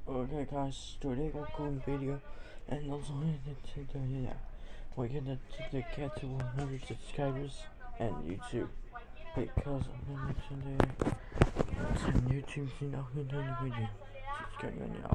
Okay guys, today got a cool video and also we're gonna get to 100 subscribers and YouTube because I'm gonna YouTube 是要跟他那个人subscribe 你